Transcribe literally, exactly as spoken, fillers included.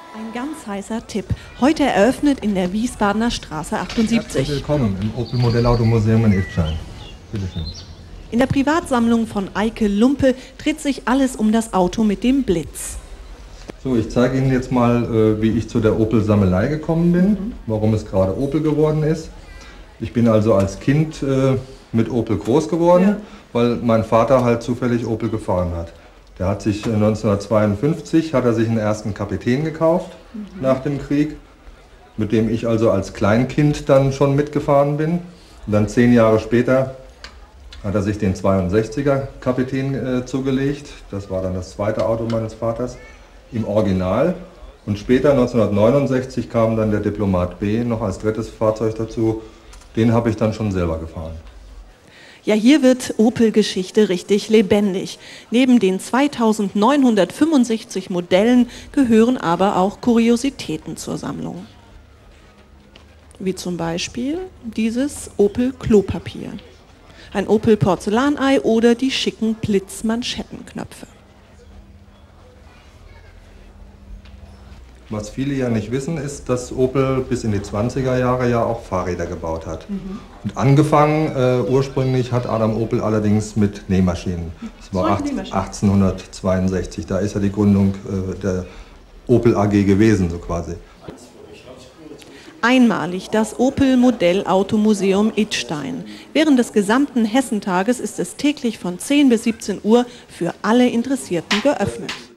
Ein ganz heißer Tipp. Heute eröffnet in der Wiesbadener Straße achtundsiebzig. Herzlich willkommen im Opel Modellautomuseum in Idstein. Bitte schön. In der Privatsammlung von Eike Lumpe dreht sich alles um das Auto mit dem Blitz. So, ich zeige Ihnen jetzt mal, wie ich zu der Opel-Sammelei gekommen bin, mhm. warum es gerade Opel geworden ist. Ich bin also als Kind mit Opel groß geworden, ja. weil mein Vater halt zufällig Opel gefahren hat. Der hat sich neunzehnhundertzweiundfünfzig hat er sich einen ersten Kapitän gekauft mhm. nach dem Krieg, mit dem ich also als Kleinkind dann schon mitgefahren bin. Und dann zehn Jahre später hat er sich den zweiundsechziger Kapitän äh, zugelegt. Das war dann das zweite Auto meines Vaters im Original. Und später, neunzehnhundertneunundsechzig, kam dann der Diplomat B noch als drittes Fahrzeug dazu. Den habe ich dann schon selber gefahren. Ja, hier wird Opel-Geschichte richtig lebendig. Neben den zweitausendneunhundertfünfundsechzig Modellen gehören aber auch Kuriositäten zur Sammlung. Wie zum Beispiel dieses Opel Klopapier, ein Opel Porzellanei oder die schicken Blitzmanschettenknöpfe. Was viele ja nicht wissen, ist, dass Opel bis in die zwanziger Jahre ja auch Fahrräder gebaut hat. Mhm. Und angefangen äh, ursprünglich hat Adam Opel allerdings mit Nähmaschinen. Das war achtzehnhundertzweiundsechzig, da ist ja die Gründung äh, der Opel A G gewesen, so quasi. Einmalig das Opel Modellautomuseum Idstein. Während des gesamten Hessentages ist es täglich von zehn bis siebzehn Uhr für alle Interessierten geöffnet.